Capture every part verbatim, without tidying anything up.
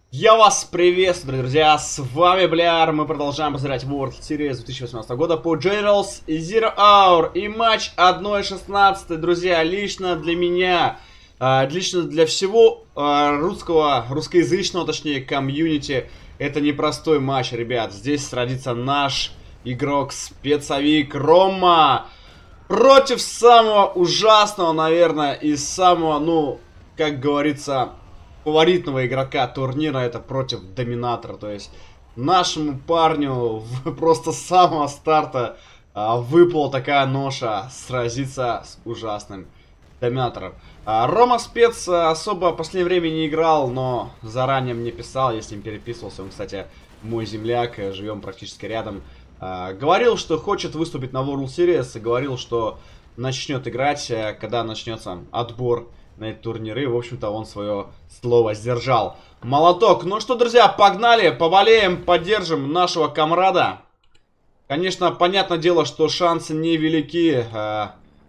Я вас приветствую, друзья, с вами Бляр, мы продолжаем обозревать World Series две тысячи восемнадцатого года по Generals Zero Hour и матч одна шестнадцать, друзья, лично для меня, э, лично для всего э, русского, русскоязычного, точнее, комьюнити, это непростой матч, ребят, здесь сразится наш игрок, спецовик Рома против самого ужасного, наверное, и самого, ну, как говорится, фаворитного игрока турнира, это против Доминатора. То есть нашему парню просто с самого старта а, выпала такая ноша сразиться с ужасным Доминатором. А, Рома Спец особо в последнее время не играл, но заранее мне писал, я с ним переписывался. Он, кстати, мой земляк, живем практически рядом. А, говорил, что хочет выступить на World Series, и говорил, что начнет играть, когда начнется отбор на эти турниры. В общем-то, он свое слово сдержал. Молоток. Ну что, друзья, погнали, поболеем, поддержим нашего комрада. Конечно, понятное дело, что шансы невелики э,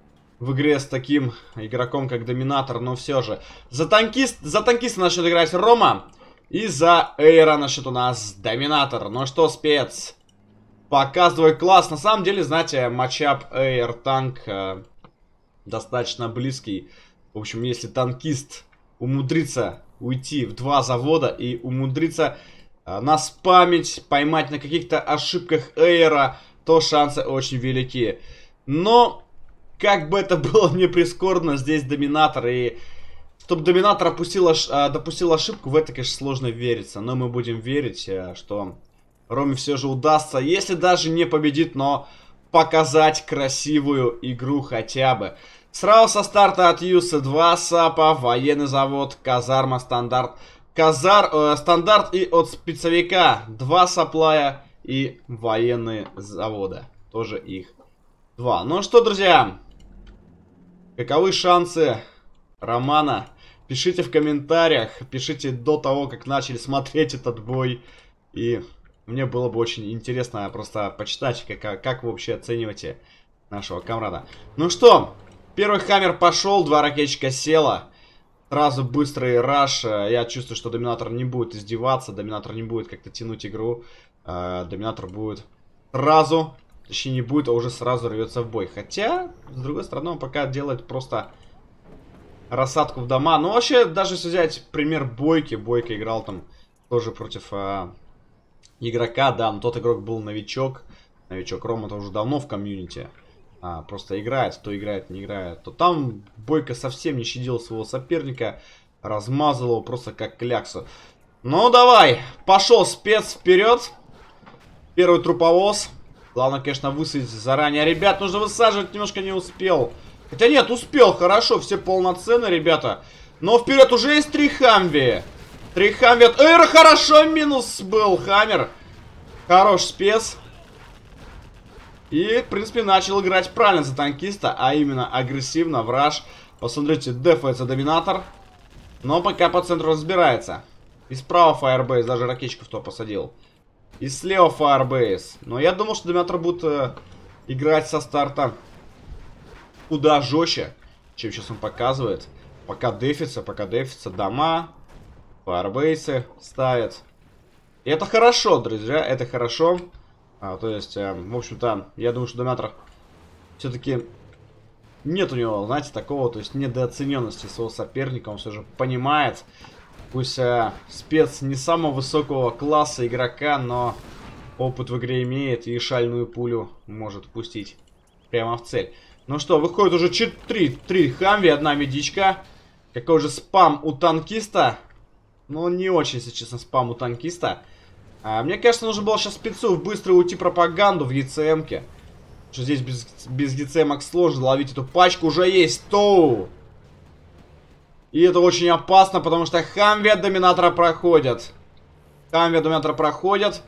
в игре с таким игроком, как Доминатор, но все же. За, танкист, за танкиста начнет играть Рома. И за Эйра начнет у нас Доминатор. Ну что, спец, показывай класс. На самом деле, знаете, матчап Эйр-танк э, достаточно близкий. В общем, если танкист умудрится уйти в два завода и умудрится а, наспамить, поймать на каких-то ошибках Эйра, то шансы очень велики. Но, как бы это было не прискорбно, здесь Доминатор. И чтобы Доминатор опустил, а, допустил ошибку, в это, конечно, сложно вериться. Но мы будем верить, а, что Роме все же удастся, если даже не победит, но показать красивую игру хотя бы. Сразу со старта от Юса два САПа, военный завод, казарма, стандарт, казар, э, стандарт и от спецовика два саплая и военные завода. Тоже их два. Ну что, друзья, каковы шансы Романа? Пишите в комментариях, пишите до того, как начали смотреть этот бой. И мне было бы очень интересно просто почитать, как, как вы вообще оцениваете нашего комрада. Ну что... Первый хаммер пошел, два ракетчика село. Сразу быстрый раш. Я чувствую, что Доминатор не будет издеваться. Доминатор не будет как-то тянуть игру. Доминатор будет сразу, точнее не будет, а уже сразу рвется в бой. Хотя, с другой стороны, он пока делает просто рассадку в дома. Ну, вообще, даже если взять пример Бойки. Бойка играл там тоже против а, игрока, да. Но тот игрок был новичок. Новичок Рома-то уже давно в комьюнити. А, просто играет, то играет, не играет. То там Бойко совсем не щадил своего соперника. Размазал его просто как кляксу. Ну давай, пошел спец вперед. Первый труповоз. Главное, конечно, высадить заранее. Ребят, нужно высаживать, немножко не успел. Хотя нет, успел, хорошо, все полноценные, ребята. Но вперед уже есть три хамви. Три хамви от Эйра, хорошо, минус был хаммер. Хорош спец. И, в принципе, начал играть правильно за танкиста, а именно агрессивно, в раш. Посмотрите, дефается Доминатор. Но пока по центру разбирается. И справа Firebase, даже ракетчиков то посадил. И слева Firebase. Но я думал, что Доминатор будет э, играть со старта куда жестче, чем сейчас он показывает. Пока дефится, пока дефится дома. Firebase ставит. И это хорошо, друзья, это хорошо. А, то есть, э, в общем-то, я думаю, что Доминатор все-таки нет у него, знаете, такого, то есть недооцененности своего соперника. Он все же понимает, пусть э, спец не самого высокого класса игрока, но опыт в игре имеет и шальную пулю может пустить прямо в цель. Ну что, выходит уже четыре хамви, одна медичка. Какой же спам у танкиста? Ну, не очень, если честно, спам у танкиста. А, мне кажется, нужно было сейчас спецу быстро уйти пропаганду в ЕЦМке. Потому что здесь без, без ЕЦМок сложно ловить эту пачку. Уже есть Тоу. И это очень опасно, потому что хамви от Доминатора проходят. Хамви от Доминатора проходят.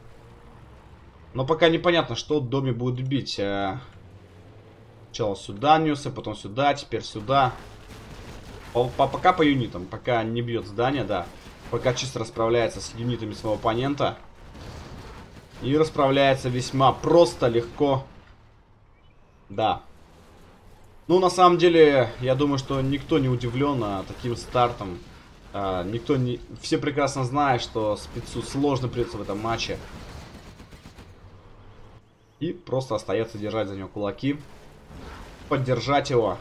Но пока непонятно, что Доми будет бить. А, сначала сюда несся, потом сюда, теперь сюда. По, по, пока по юнитам. Пока не бьет здание, да. Пока чисто расправляется с юнитами своего оппонента. И расправляется весьма просто, легко. Да. Ну, на самом деле, я думаю, что никто не удивлен таким стартом А, никто не... Все прекрасно знают, что спецу сложно придется в этом матче. И просто остается держать за него кулаки. Поддержать его.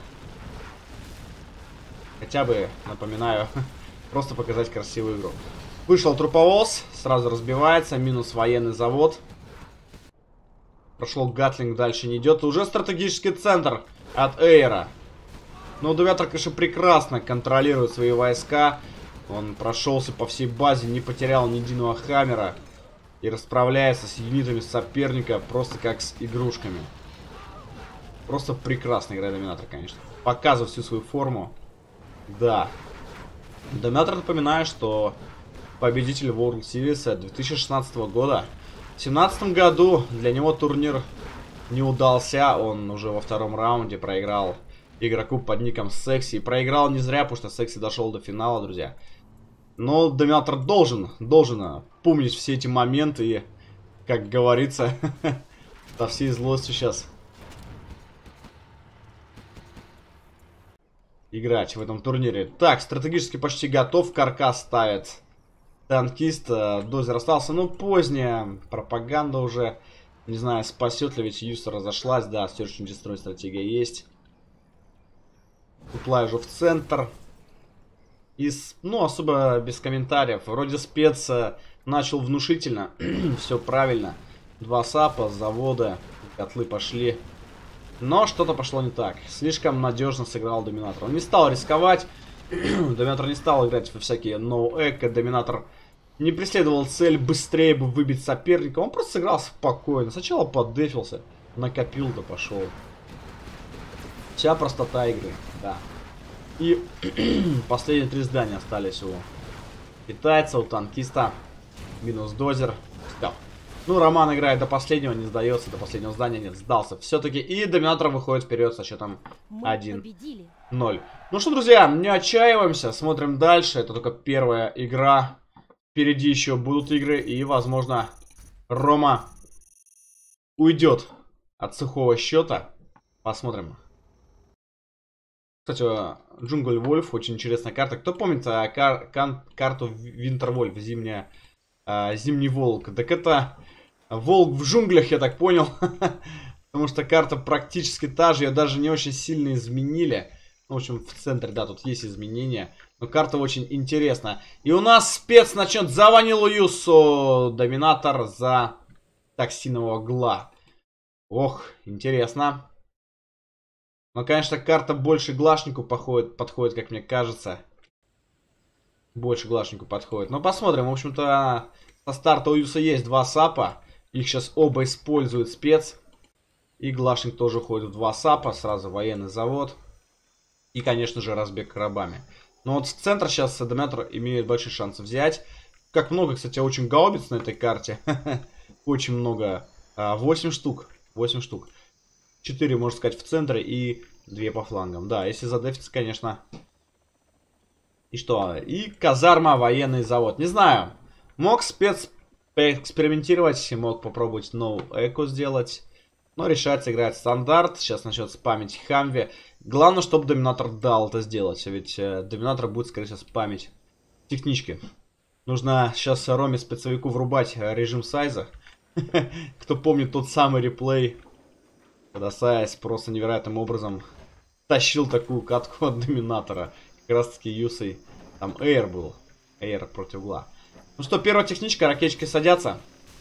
Хотя бы, напоминаю, просто показать красивую игру. Вышел труповоз, сразу разбивается, минус военный завод. Прошел гатлинг, дальше не идет. Уже стратегический центр от Эйра. Но Доминатор, конечно, прекрасно контролирует свои войска. Он прошелся по всей базе, не потерял ни единого хаммера. И расправляется с юнитами соперника просто как с игрушками. Просто прекрасно играет Доминатор, конечно. Показывает всю свою форму. Да. Доминатор, напоминаю, что победитель World Series две тысячи шестнадцатого года. В две тысячи семнадцатом году для него турнир не удался. Он уже во втором раунде проиграл игроку под ником Секси. И проиграл не зря, потому что Секси дошел до финала, друзья. Но Доминатор должен, должен помнить все эти моменты и, как говорится, со всей злостью сейчас играть в этом турнире. Так, стратегически почти готов. Каркас ставит танкист. Дозер остался, но поздняя пропаганда уже. Не знаю, спасет ли, ведь Юса разошлась. Да, Search and Destroy стратегия есть. Уплай уже в центр. И, ну, особо без комментариев. Вроде спец начал внушительно. Все правильно. Два сапа, завода, котлы пошли. Но что-то пошло не так. Слишком надежно сыграл Доминатор. Он не стал рисковать. Доминатор не стал играть во всякие ноу-эко. Доминатор не преследовал цель быстрее бы выбить соперника. Он просто сыграл спокойно. Сначала поддефился. Накопил-то пошел. Вся простота игры. Да. И последние три здания остались у китайца, у танкиста. Минус дозер. Все. Ну, Роман играет до последнего, не сдается, до последнего здания нет, сдался. Все-таки и Доминатор выходит вперед со счетом один ноль. Ну что, друзья, не отчаиваемся, смотрим дальше. Это только первая игра. Впереди еще будут игры, и, возможно, Рома уйдет от сухого счета. Посмотрим. Кстати, Джунгль Вольф, очень интересная карта. Кто помнит а, кар кар карту Винтер Вольф, зимняя, а, зимний волк? Так это волк в джунглях, я так понял. Потому что карта практически та же, ее даже не очень сильно изменили. Ну, в общем, в центре, да, тут есть изменения. Но карта очень интересная. И у нас спец начнет за Ванилу Юсу. Доминатор за токсинового гла. Ох, интересно. Но, конечно, карта больше глашнику походит, подходит, как мне кажется. Больше глашнику подходит. Но посмотрим. В общем-то, со старта у Юса есть два сапа. Их сейчас оба использует спец. И глашник тоже уходит в два сапа. Сразу военный завод. И, конечно же, разбег рабами. Но вот в центр сейчас Доминатор имеет большие шансы взять. Как много, кстати, очень гаубиц на этой карте. Очень много. восемь штук. восемь штук. четыре, можно сказать, в центре и две по флангам. Да, если задефиться, конечно. И что? И казарма, военный завод. Не знаю. Мог спец поэкспериментировать, мог попробовать ноу-эко сделать. Но решается играть стандарт. Сейчас начнет спамить Хамви. Главное, чтобы Доминатор дал это сделать. Ведь э, Доминатор будет, скорее всего, спамить технички. Нужно сейчас Роме спецовику врубать режим сайза. Кто помнит тот самый реплей, когда Сайз просто невероятным образом тащил такую катку от Доминатора. Как раз таки Юсой. Там Эйр был. Эйр против угла. Ну что, первая техничка. Ракетчики садятся.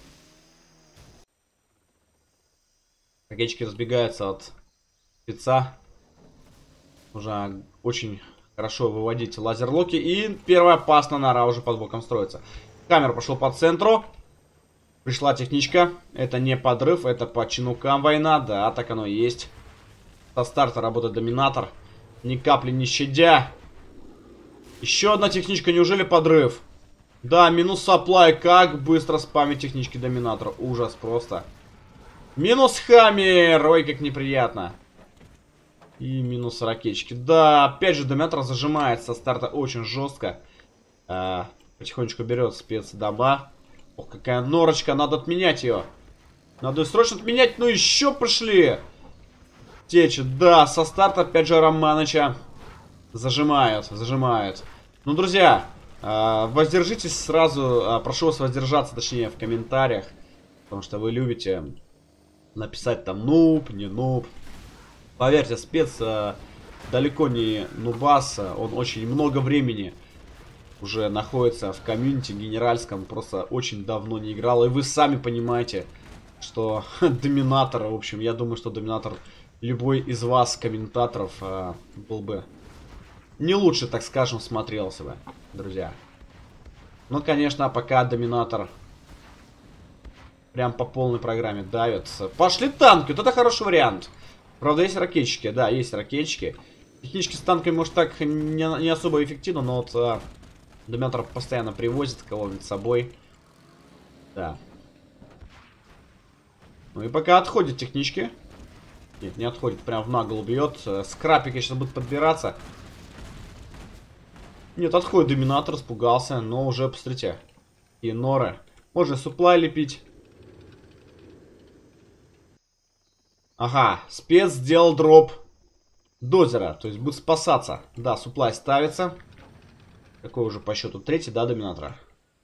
Ракетчики разбегаются от спеца. Нужно очень хорошо выводить лазерлоки. И первая опасная нора уже под боком строится. Камера пошел по центру. Пришла техничка. Это не подрыв, это по чинукам война. Да, так оно и есть. Со старта работает Доминатор. Ни капли не щадя. Еще одна техничка. Неужели подрыв? Да, минус саплай. Как быстро спамит технички Доминатора. Ужас просто. Минус хаммер. Ой, как неприятно. И минус ракетчики. Да, опять же Доминатор зажимает со старта очень жестко. А, потихонечку берет спецдоба. Ох, какая норочка, надо отменять ее. Надо ее срочно отменять, ну еще пошли. Течет, да, со старта опять же Романыча зажимают, зажимают. Ну, друзья, А, воздержитесь сразу, а, прошу вас воздержаться, точнее, в комментариях. Потому что вы любите написать там нуб, не нуб. Поверьте, спец а, далеко не нубас, он очень много времени уже находится в комьюнити генеральском, просто очень давно не играл. И вы сами понимаете, что доминатор, в общем, я думаю, что доминатор любой из вас, комментаторов, а, был бы не лучше, так скажем, смотрелся бы, друзья. Ну, конечно, пока доминатор прям по полной программе давит. Пошли танки, вот это хороший вариант. Правда, есть ракетчики, да, есть ракетчики. Технически с танками, может, так не, не особо эффективно, но вот а, доминатор постоянно привозит кого-нибудь с собой. Да. Ну и пока отходят технички. Нет, не отходит, прям в нагло бьет. Скрапики сейчас будут подбираться. Нет, отходит доминатор, испугался, но уже, посмотрите. И норы. Можно суплай лепить. Ага, спец сделал дроп дозера, то есть будет спасаться. Да, суплай ставится. Какой уже по счету? Третий, да, доминатора?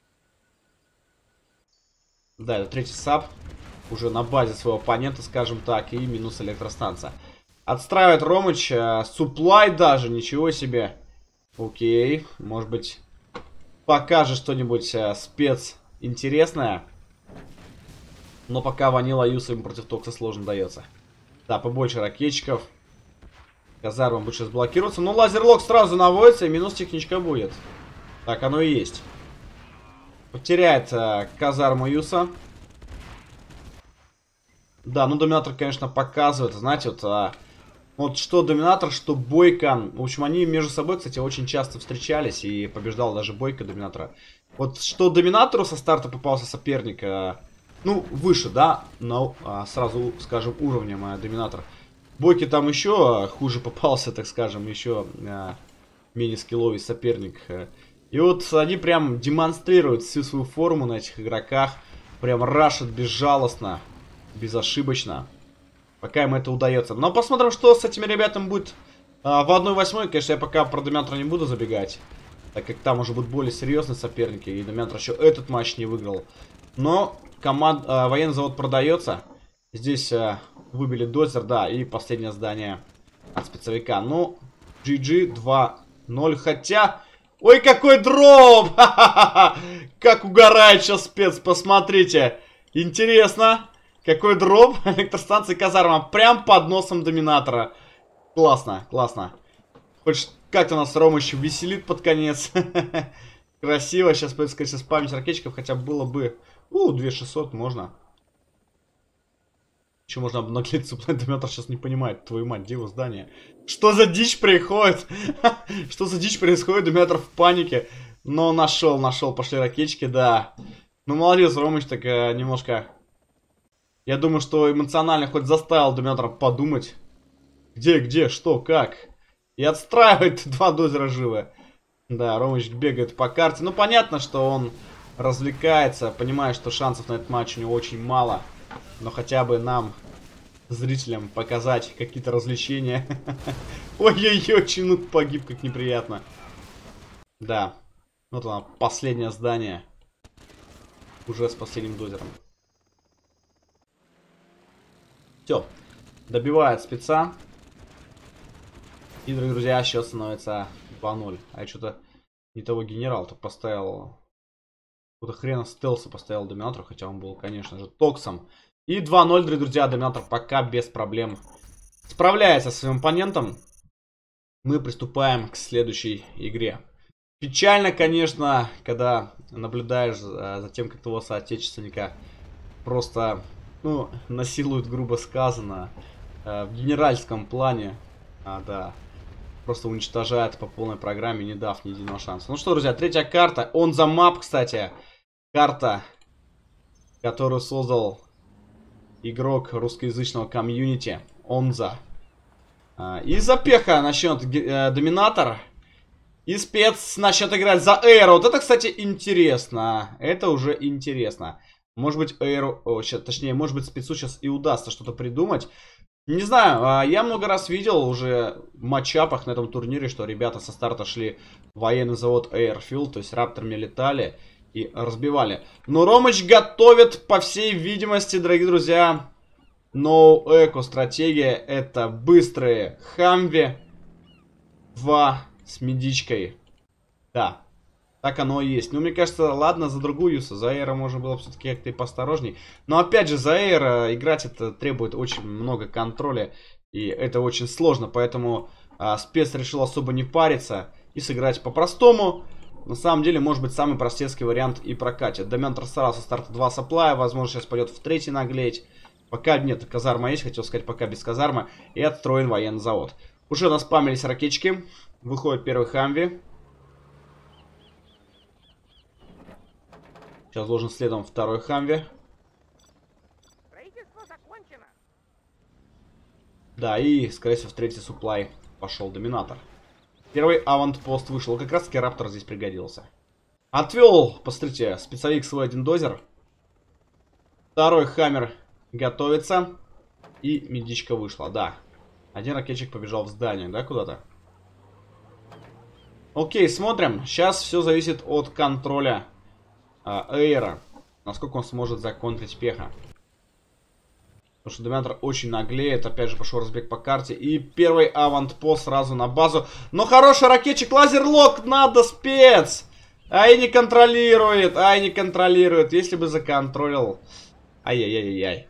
Да, это третий саб. Уже на базе своего оппонента, скажем так, и минус электростанция. Отстраивает Ромыч, суплай даже, ничего себе. Окей, может быть, покажет что-нибудь а, спец интересное. Но пока ванила Юса ему против Токса сложно дается. Да, побольше ракетчиков. Казарма будет сейчас блокироваться. Но лазерлок сразу наводится, и минус техничка будет. Так оно и есть. Потеряет а, казарму Юса. Да, ну доминатор, конечно, показывает. Знаете, вот, а, вот что доминатор, что Бойко. В общем, они между собой, кстати, очень часто встречались. И побеждал даже Бойко доминатора. Вот что доминатору со старта попался соперник, а, ну, выше, да, но а, сразу, скажем, уровнем а, доминатор. Бойке там еще а, хуже попался, так скажем, еще а, менее скилловый соперник. И вот они прям демонстрируют всю свою форму на этих игроках. Прям рашат безжалостно, безошибочно. Пока им это удается. Но посмотрим, что с этими ребятами будет а, в одной восьмой. Конечно, я пока про доминатора не буду забегать, так как там уже будут более серьезные соперники. И доминатор еще этот матч не выиграл. Но команд, а, военный завод продается. Здесь а, выбили дозер, да, и последнее здание от спецовика. Ну, джи джи два ноль, хотя... Ой, какой дроп! Как угорает сейчас спец, посмотрите. Интересно. Какой дроп. Электростанция казарма. Прям под носом доминатора. Классно, классно. Хоть как-то нас Ромыч веселит под конец. Красиво. Сейчас придется, конечно, спамить ракетчиков. Хотя было бы... У, две тысячи шестьсот можно. Еще можно обнаглеть суплайн. Доминатор сейчас не понимает. Твою мать, где его здание? Что за дичь происходит? Что за дичь происходит? Доминатор в панике. Но нашел, нашел. Пошли ракетчики, да. Ну, молодец, Ромыч, так э, немножко... Я думаю, что эмоционально хоть заставил доминатора подумать. Где, где, что, как. И отстраивает два дозера живы. Да, Ромыч бегает по карте. Ну, понятно, что он развлекается. Понимает, что шансов на этот матч у него очень мало. Но хотя бы нам, зрителям, показать какие-то развлечения. Ой-ой-ой, чинук погиб, как неприятно. Да. Вот оно, последнее здание. Уже с последним дозером. Все. Добивает спеца. И, дорогие друзья, счет становится два ноль. А я что-то не того генерал-то поставил. Какого-то хрена стелса поставил доминатор. Хотя он был, конечно же, токсом. И два ноль, дорогие друзья, доминатор пока без проблем справляется со своим оппонентом. Мы приступаем к следующей игре. Печально, конечно, когда наблюдаешь за, за тем, как твоего соотечественника просто, ну, насилуют, грубо сказано, э, в генеральском плане. А, да. Просто уничтожает по полной программе, не дав ни единого шанса. Ну что, друзья, третья карта. Он за мап, кстати. Карта, которую создал игрок русскоязычного комьюнити. Онза. И запеха насчет э, доминатор. И спец начнет играть за Эйро. Вот это, кстати, интересно. Это уже интересно. Может быть, Эйро... О, сейчас, точнее, может быть, спецу сейчас и удастся что-то придумать. Не знаю, я много раз видел уже в матчапах на этом турнире, что ребята со старта шли в военный завод Airfield, то есть рапторами летали и разбивали. Но Ромыч готовит, по всей видимости, дорогие друзья, No Eco стратегия. Это быстрые Хамви два с медичкой. Да. Так оно и есть. Ну, мне кажется, ладно, за другую Юса. За Эйра можно было все-таки как-то и поосторожней. Но, опять же, за Эйра играть это требует очень много контроля. И это очень сложно. Поэтому а, спец решил особо не париться и сыграть по-простому. На самом деле, может быть, самый простецкий вариант и прокатит. Домен старался старта два сапплая. Возможно, сейчас пойдет в третий наглеть. Пока нет, казарма есть. Хотел сказать, пока без казармы. И отстроен военный завод. Уже наспамились ракетчики. Выходит первый Хамви. Сейчас должен следом второй Хамви. Да, и, скорее всего, в третий суплай пошел Доминатор. Первый аванпост вышел. Как раз таки Раптор здесь пригодился. Отвел, посмотрите, спецовик свой один дозер. Второй Хаммер готовится. И медичка вышла, да. Один ракетчик побежал в здание, да, куда-то? Окей, смотрим. Сейчас все зависит от контроля Эйра, насколько он сможет законтрить пеха. Потому что Доминатор очень наглеет. Опять же пошел разбег по карте. И первый аванпост сразу на базу. Но хороший ракетчик. Лазерлок надо, спец. Ай, не контролирует. Ай, не контролирует. Если бы законтролил. Ай-яй-яй-яй.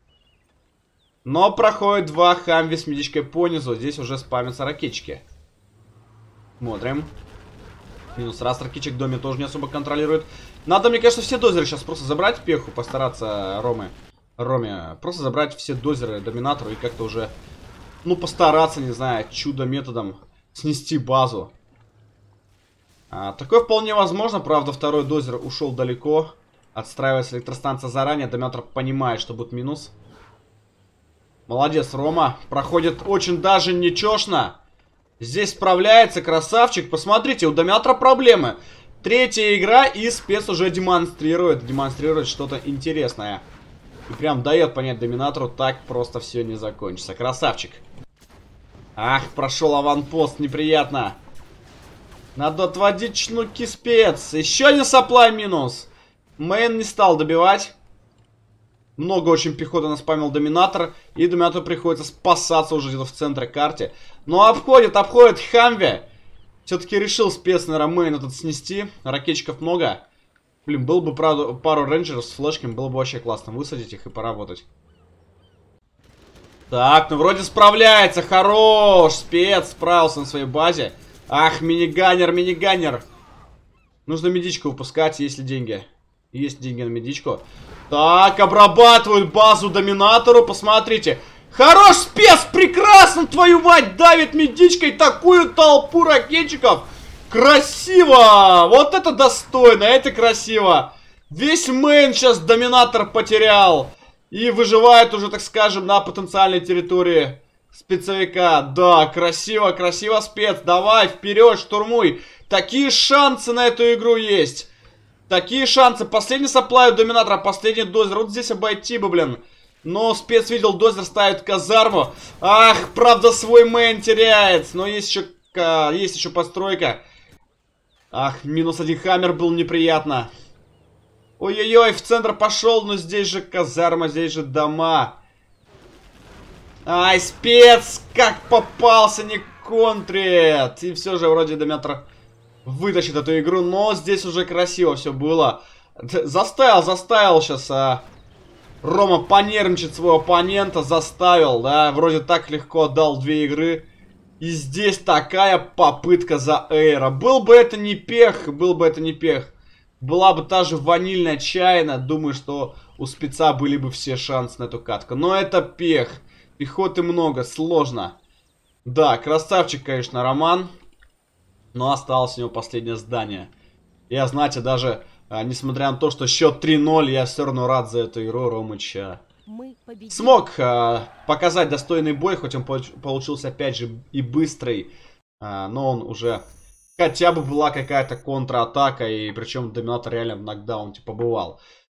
Но проходит два Хамви с медичкой по низу. Здесь уже спамятся ракетчики. Смотрим. Минус раз ракетчик. Доми тоже не особо контролирует. Надо, мне кажется, все дозеры сейчас просто забрать пеху, постараться Ромы, Роме, просто забрать все дозеры Доминатору и как-то уже, ну, постараться, не знаю, чудо-методом снести базу. А, такое вполне возможно, правда, второй дозер ушел далеко, отстраивается электростанция заранее, Доминатор понимает, что будет минус. Молодец, Рома, проходит очень даже нечешно. Здесь справляется, красавчик, посмотрите, у Доминатора проблемы. Третья игра, и спец уже демонстрирует, демонстрирует что-то интересное. И прям дает понять Доминатору, так просто все не закончится. Красавчик. Ах, прошел аванпост, неприятно. Надо отводить шнуки, спец. Еще один сапплай минус. Мейн не стал добивать. Много очень пехоты наспамил Доминатор. И Доминатору приходится спасаться уже где-то в центре карты. Но обходит, обходит Хамви. Все-таки решил спец, наверное, мейн этот снести. Ракетчиков много. Блин, был бы, правда, пару рейнджеров с флешками, было бы вообще классно высадить их и поработать. Так, ну вроде справляется. Хорош! Спец справился на своей базе. Ах, миниганер, миниганер. Нужно медичку выпускать, есть ли деньги. Есть деньги на медичку. Так, обрабатывают базу Доминатору, посмотрите. Хорош, спец, прекрасно, твою мать, давит медичкой такую толпу ракетчиков. Красиво! Вот это достойно, это красиво. Весь мейн сейчас Доминатор потерял. И выживает уже, так скажем, на потенциальной территории спецовика. Да, красиво, красиво, спец. Давай, вперед, штурмуй. Такие шансы на эту игру есть. Такие шансы. Последний сапплай у Доминатора, последний дозер. Вот здесь обойти бы, блин. Но спец видел, дозер ставит казарму. Ах, правда, свой мейн теряет. Но есть еще, есть еще постройка. Ах, минус один Хаммер был неприятно. Ой-ой-ой, в центр пошел, но здесь же казарма, здесь же дома. Ай, спец, как попался, не контрит. И все же вроде Доминатор вытащит эту игру, но здесь уже красиво все было. Заставил, заставил сейчас а, Рома понервничать своего оппонента, заставил, да, вроде так легко отдал две игры. И здесь такая попытка за Эйра. Был бы это не пех, был бы это не пех. Была бы та же ванильная чайна, думаю, что у спеца были бы все шансы на эту катку. Но это пех. Пехоты много, сложно. Да, красавчик, конечно, Роман. Но осталось у него последнее здание. Я, знаете, даже, а, несмотря на то, что счет три ноль, я все равно рад за эту игру. Ромыча смог а, показать достойный бой, хоть он получился, опять же, и быстрый. А, но он уже... Хотя бы была какая-то контратака, и причем Доминатор реально в нокдауне побывал.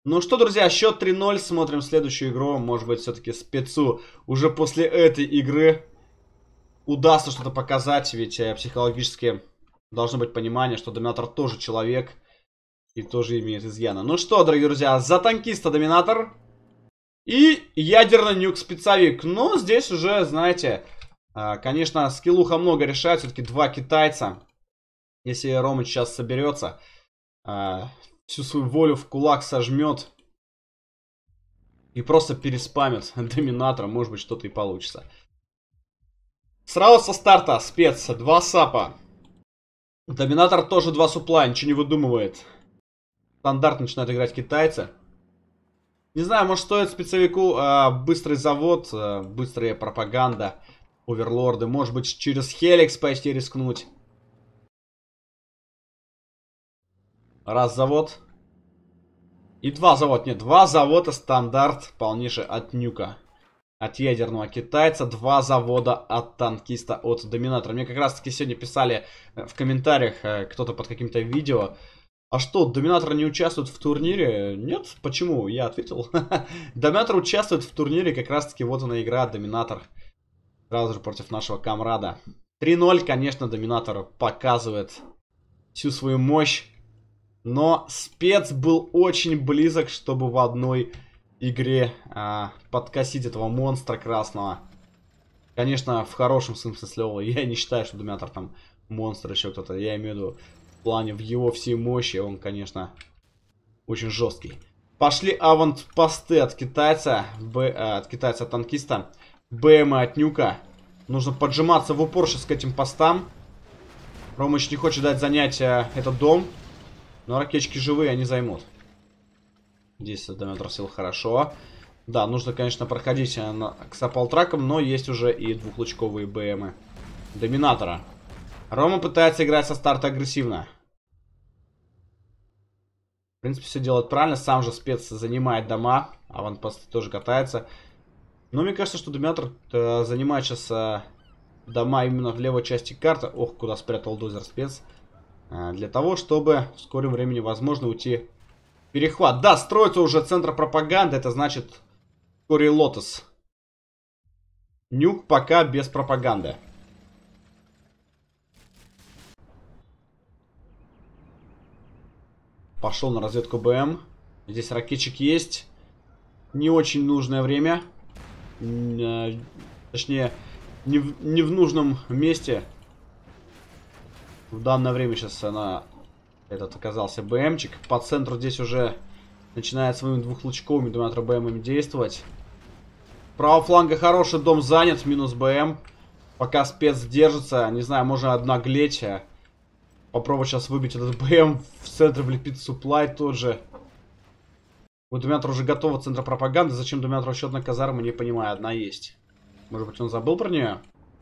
Ну что, друзья, счет три ноль. Смотрим следующую игру. Может быть, все-таки спецу уже после этой игры удастся что-то показать. Ведь э, психологически должно быть понимание, что Доминатор тоже человек. И тоже имеет изъяны. Ну что, дорогие друзья, за танкиста Доминатор. И ядерный нюк спецовик. Но здесь уже, знаете, э, конечно, скиллуха много решает. Все-таки два китайца. Если Ромыч сейчас соберется, э, всю свою волю в кулак сожмет и просто переспамит Доминатора, может быть, что-то и получится. Сразу со старта спец, два сапа. Доминатор тоже два супла, ничего не выдумывает. Стандарт начинает играть китайцы. Не знаю, может, стоит спецовику э, быстрый завод, э, быстрая пропаганда, оверлорды. Может быть, через Хеликс почти рискнуть. Раз завод. И два завода. Нет, два завода стандарт полнейший от нюка. От ядерного китайца. Два завода от танкиста от Доминатора. Мне как раз таки сегодня писали в комментариях кто-то под каким-то видео. А что, Доминатор не участвует в турнире? Нет, почему? Я ответил. Доминатор участвует в турнире. Как раз таки вот она игра. Доминатор. Сразу же против нашего камрада. три ноль, конечно, Доминатор показывает всю свою мощь. Но спец был очень близок, чтобы в одной игре а, подкосить этого монстра красного. Конечно, в хорошем смысле слова. Я не считаю, что Доминатор там монстр, еще кто-то. Я имею в виду в плане в его всей мощи. Он, конечно, очень жесткий. Пошли аванпосты от китайца. Б, а, от китайца-танкиста. БМ от нюка. Нужно поджиматься в упор сейчас к этим постам. Ромыч не хочет дать занять а, этот дом. Но ракетчики живые, они займут. Здесь Доминатор сел хорошо. Да, нужно, конечно, проходить на, к сапалтракам, но есть уже и двухлучковые БМы Доминатора. Рома пытается играть со старта агрессивно. В принципе, все делает правильно. Сам же спец занимает дома. Аванпосты тоже катается. Но мне кажется, что Доминатор занимает сейчас дома именно в левой части карты. Ох, куда спрятал дозер спец. Для того, чтобы в скором времени, возможно, уйти в перехват. Да, строится уже центр пропаганды. Это значит вскоре Лотос. Нюк пока без пропаганды. Пошел на разведку БМ. Здесь ракетчик есть. Не очень нужное время. Точнее, не в, не в нужном месте. В данное время сейчас она... Этот оказался БМчик. По центру здесь уже начинает своими двухлучковыми Доминатор БМами действовать. Правого фланга хороший, дом занят. Минус БМ. Пока спец держится. Не знаю, можно обнаглеть. Попробовать сейчас выбить этот БМ. В центр влепить суплай тот же. У Доминатора уже готова центр пропаганды. Зачем Доминатору еще одна казарма, не понимаю. Одна есть. Может быть, он забыл про нее?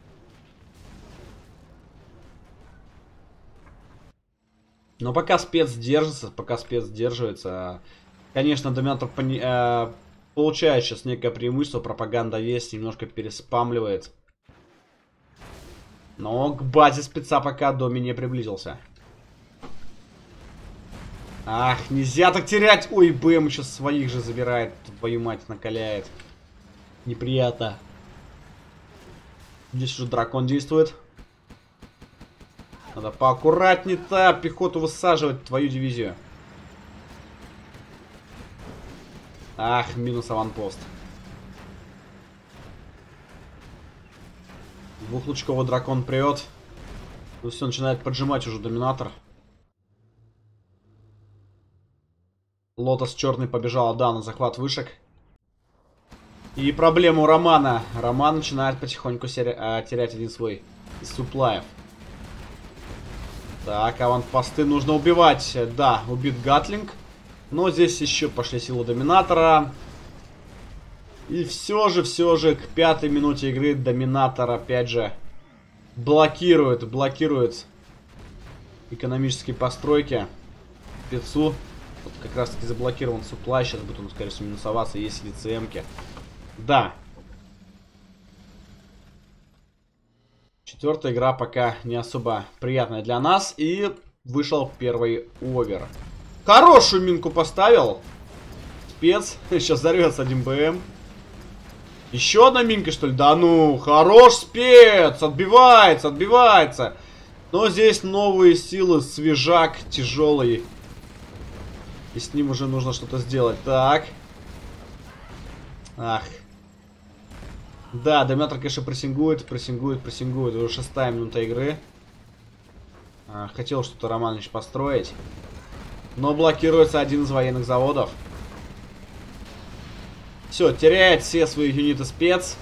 Но пока спец держится, пока спец сдерживается, конечно, Доминатор пони, э, получает сейчас некое преимущество. Пропаганда есть, немножко переспамливает. Но к базе спеца пока Доми не приблизился. Ах, нельзя так терять. Ой, БМ сейчас своих же забирает. Твою мать, накаляет. Неприятно. Здесь уже дракон действует. Надо поаккуратнее-то пехоту высаживать, твою дивизию. Ах, минус аванпост. Двухлучковый дракон прет. Ну все, начинает поджимать уже Доминатор. Лотос черный побежал, да, на захват вышек. И проблема у Романа. Роман начинает потихоньку терять один свой из суплаев. Так, аванпосты нужно убивать. Да, убит Гатлинг. Но здесь еще пошли силы Доминатора. И все же, все же, к пятой минуте игры Доминатор опять же блокирует, блокирует экономические постройки. Спецу. Вот как раз таки заблокирован суплай. Сейчас будет он, скорее всего, минусоваться. Есть ли ЦМки. Да. Четвертая игра пока не особо приятная для нас. И вышел первый овер. Хорошую минку поставил. спец. Сейчас взорвется один БМ. Еще одна минка, что ли? Да ну, хорош спец! Отбивается, отбивается. Но здесь новые силы, свежак тяжелый. И с ним уже нужно что-то сделать. Так. Ах. Да, Доминатор, конечно, прессингует, прессингует, прессингует. Уже шестая минута игры. А, хотел что-то Романович построить. Но блокируется один из военных заводов. Все, теряет все свои юниты спец.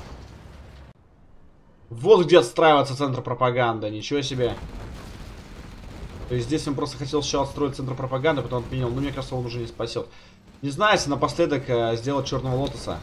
Вот где отстраивается центр пропаганды. Ничего себе. То есть здесь он просто хотел сначала отстроить центр пропаганды, потом отменил. Но мне кажется, он уже не спасет. Не знаю, если напоследок э, сделать черного лотоса.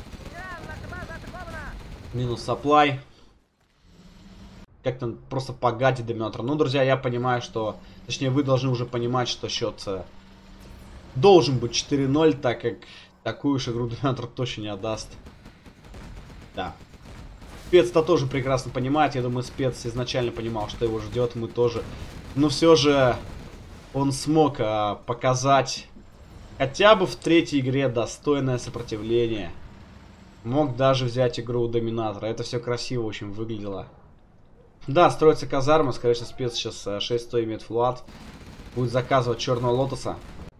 Минус сапплай. Как-то просто погадить Доминатор. Ну, друзья, я понимаю, что... Точнее, вы должны уже понимать, что счет э, должен быть четыре ноль, так как такую уж игру Доминатор точно не отдаст. Да. Спец-то тоже прекрасно понимает. Я думаю, спец изначально понимал, что его ждет. Мы тоже. Но все же он смог э, показать хотя бы в третьей игре достойное сопротивление. Мог даже взять игру у Доминатора. Это все красиво очень выглядело. Да, строится казарма. Скорее всего, спец сейчас шесть сто имеет флат. Будет заказывать черного лотоса.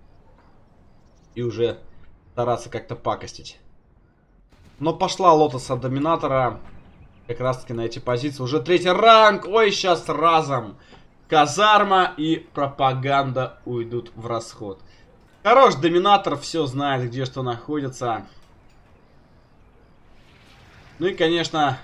И уже стараться как-то пакостить. Но пошла лотос от Доминатора. Как раз таки на эти позиции. Уже третий ранг. Ой, сейчас разом. Казарма и пропаганда уйдут в расход. Хорош Доминатор. Все знает, где что находится. Ну и, конечно...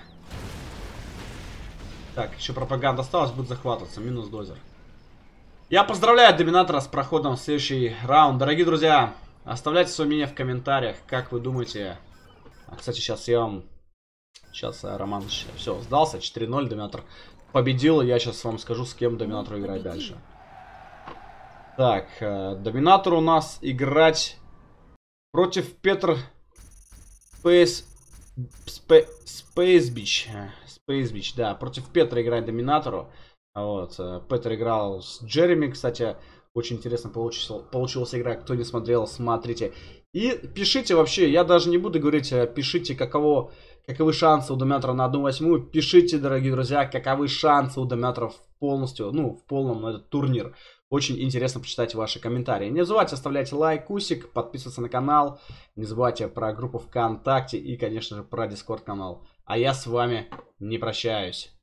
Так, еще пропаганда осталась, будет захватываться. Минус дозер. Я поздравляю Доминатора с проходом в следующий раунд. Дорогие друзья, оставляйте свое мнение в комментариях. Как вы думаете... А, кстати, сейчас я вам... Сейчас Роман... Все, сдался. четыре ноль. Доминатор победил. Я сейчас вам скажу, с кем Доминатору играть дальше. Так, э, Доминатору у нас играть против Петр Спейс... Спе... Space Beach. Space Beach, да. Против Петра играть Доминатору. Вот. Петр играл с Джереми. Кстати, очень интересно получился, получилась игра. Кто не смотрел, смотрите. И пишите вообще. Я даже не буду говорить, пишите, каково, каковы шансы у Доминатора на одну восьмую. Пишите, дорогие друзья, каковы шансы у Доминаторов полностью, ну, в полном на этот турнир. Очень интересно почитать ваши комментарии. Не забывайте оставлять лайкусик, подписываться на канал. Не забывайте про группу ВКонтакте и, конечно же, про Дискорд канал. А я с вами не прощаюсь.